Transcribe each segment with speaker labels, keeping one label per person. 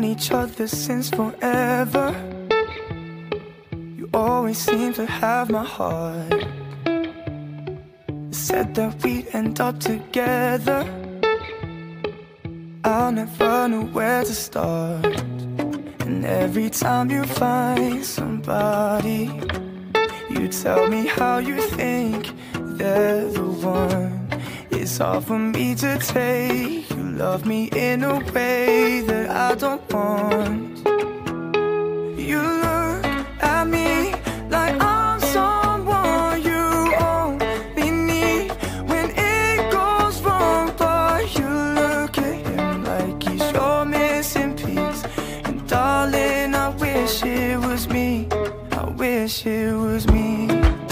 Speaker 1: each other since forever. You always seem to have my heart. Said that we'd end up together. I'll never know where to start. And every time you find somebody, you tell me how you think they're the one. It's hard for me to take. You love me in a way that I don't want. You look at me like I'm someone you only need when it goes wrong. But you look at him like he's your missing piece. And darling, I wish it was me. I wish it was me.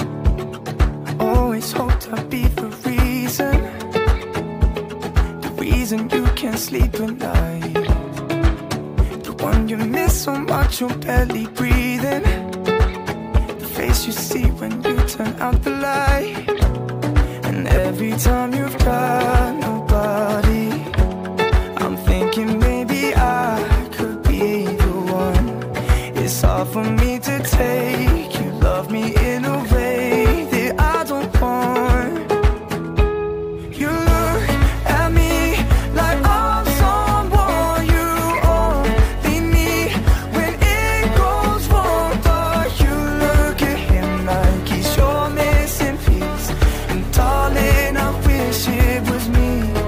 Speaker 1: Always hoped I'd be the reason. The reason you can't sleep at night. The one you miss so much you're barely breathing. The face you see when you turn out the light. And every time you've got nobody, I'm thinking maybe I could be the one. It's hard for me to take. You love me in a way that I don't want. You look at me like I'm someone you only need when it goes wrong. But you look at him like he's your missing piece. And darling, I wish it was me.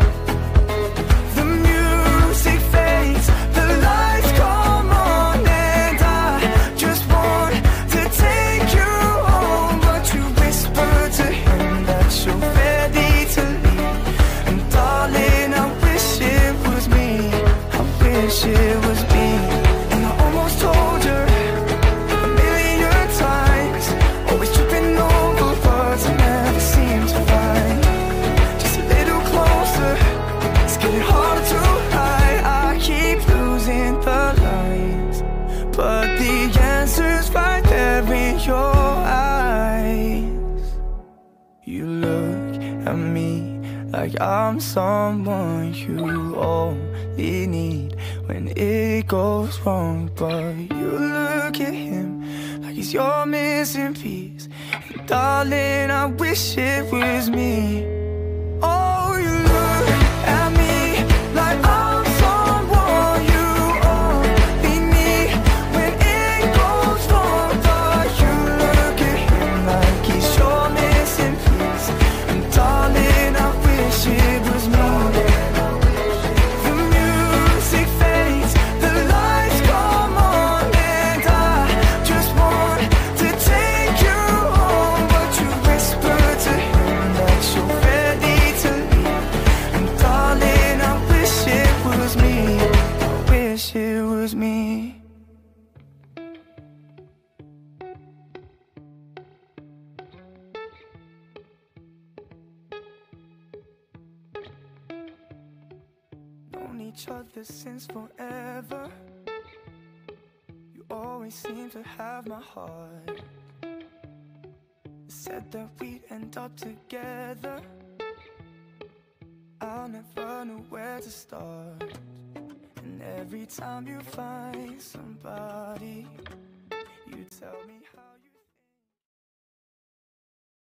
Speaker 1: The music fades, the lights come on, and I just want to take you home. But you whisper to him that you're ready to leave. And darling, I wish it was me. I wish it was me. And I almost told you a million times, always tripping over words I never seem to find. Just a little closer, it's getting harder to hide. I keep losing the lines, but the answer's right there in your eyes. You look at me like I'm someone you only need when it goes wrong. But you look at him like he's your missing piece. And darling, I wish it was me. Oh, you look at me like I'm someone you only need when it goes wrong. But you look at him like he's your missing piece. And darling, I wish it was me. The music fades, the lights come on, and I just want to take you home. But you whisper to him that you're ready to leave. And darling, I wish it was me. I wish it was me. Known each other since forever. You always seem to have my heart. Said that we'd end up together. I'll never know where to start. And every time you find somebody, you tell me how you